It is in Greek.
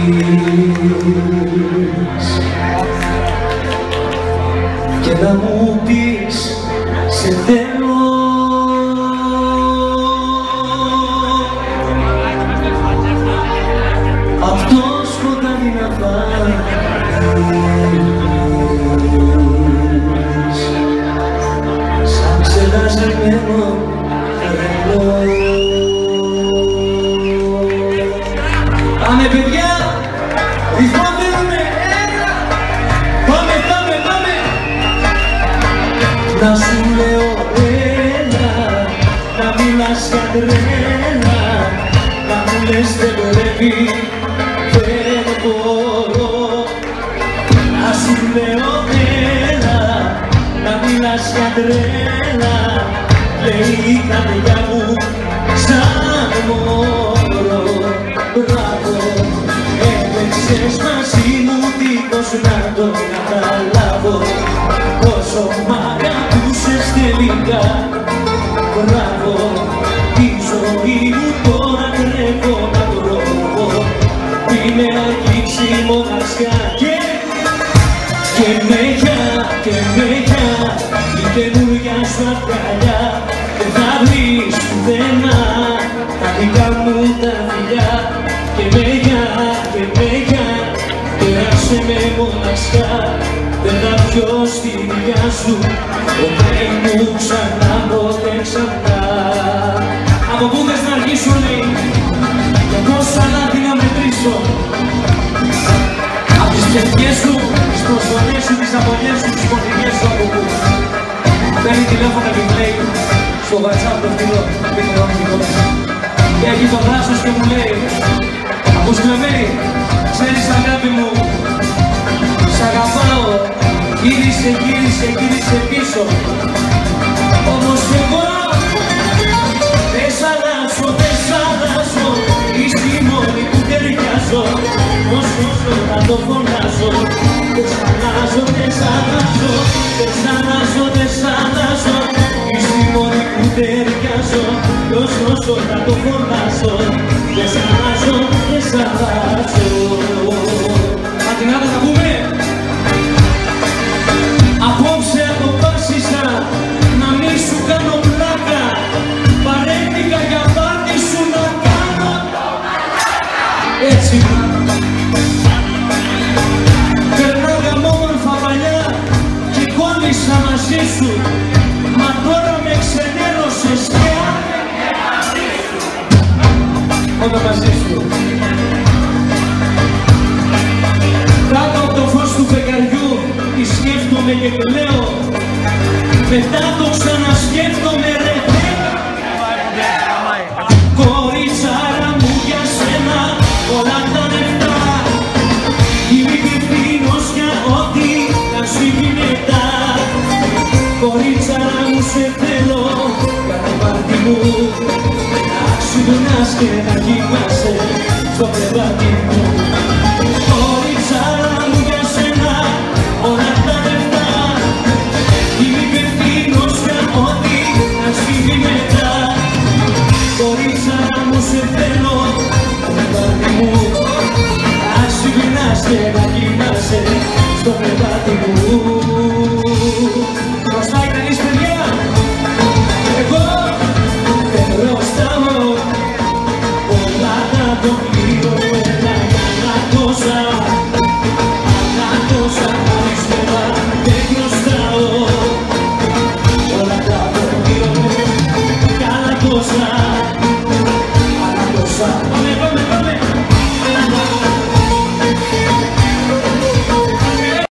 και να μου πεις σε θέλω. Αυτό σκοτάδι να πάρεις σαν ξελασμένο τρελό. Πάμε παιδιά, ρυθμό θέλουμε, έλα! Πάμε, πάμε, πάμε! Να σου λέω έλα, να μιλάς για τρέλα, να μου λες δεν πρέπει, δεν μπορώ. Να σου λέω έλα, να μιλάς για τρέλα, λέει η καρδιά μου σαν μωρό. Μπράβο, έπαιξες μαζί μου δίχως να το καταλάβω, πόσο μ' αγαπούσες τελικά. Μπράβο, τη ζωή μου τώρα τρέχω να βρω, είναι αγγίξει μοναξιά και μεγιά η καινούρια σου αγκαλιά. Δεν θα βρεις πουθενά τα δικά μου τα φιλιά. Και μεγιά, πέρασε με μοναξιά, δεν θα πιω στη δουλειά σου ποτέ μου ξανά, ποτέ ξανά. Από πού θες να αρχίσω λέει, και πόσα λάθη να μετρήσω, απ' τις ψευτιές σου, τις προσφωνές σου, τις απολιές σου, τις πονηρίες σου. Από πού παίρνει τηλέφωνο και μου λέει στο WhatsApp το φίλο, δεν χρειάζεται τίποτα, και έχει το βράσος και μου λέει, Αποσκευή, ξέρεις αγάπη μου, σ' αγαπάω, γύρισε πίσω. Όμως εγώ δεν σ' αλλάζω, είσαι η μόνη που ταιριάζω. Όσο να το φωνάζω, δεν σ' αλλάζω, είσαι η μόνη που ταιριάζω. Όσο να το φωνάζω, δεν σ' αλλάζω. Ματινάδα θα πούμε. Απόψε αποφάσισα να μη σου κάνω πλάκα, παρέτηκα για πάρτι σου να κάνω έτσι. Περνάγαμε όμορφα παλιά και κόλλησα μαζί σου, μα τώρα με ξενέρωσες και όταν μαζί σου. Κάτω από το φως του φεγγαριού τη σκέφτομαι και κλαίω, μετά το ξανασκέφτομαι ρε Θεέ. Κοριτσάρα μου για σένα όλα τα λεφτά, είμαι υπευθύνος για ό,τι θα σου γίνεται. Κοριτσάρα μου σε θέλω, κάτω πάρτι μου, να ξυπνάς και να κοιμάσαι στο κρεβάτι μου. Κοριτσάρα μου για σένα όλα τα λεφτά, είμαι υπευθύνος για ό,τι θα συμβεί μετά. Κοριτσάρα μου σε θέλω, κρεβάτι μου, να ξυπνάς και να κοιμάσαι στο κρεβάτι μου. Χρωστάει κανείς παιδιά? Εγώ δεν χρωστάω, όλα τα το πληρώνω ένα για τόσα αριστερά δεν χρωστάω, όλα τα το πληρώνω καλά τόσα.